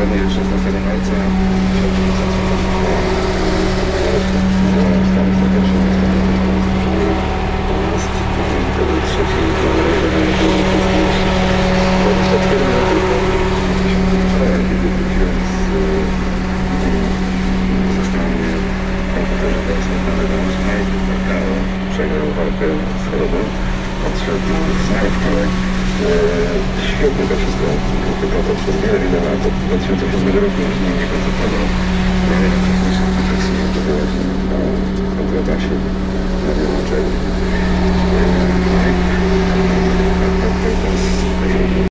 dokładnie 16 marca 1993 przegrał walkę z chorobą, odszedł z najpierw, ale świetnie to wszystko wygląda przez wiele lat. Od 2007 roku już nie koncertował. Ja wiem, że późniejszych koncertów nie udzielać, bo kontratasie na wielu uczelni.